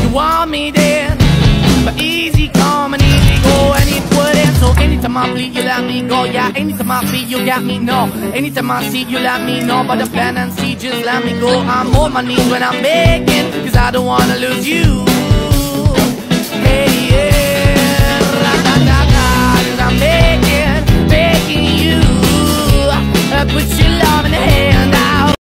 you want me then. But easy come and easy go, and it wouldn't. So anytime I bleed, you let me go. Yeah, anytime I bleed, you got me, no. Anytime I see, you let me know. But the plan and see, just let me go. I'm on my knees when I'm begging, cause I don't wanna lose you. Hey, yeah.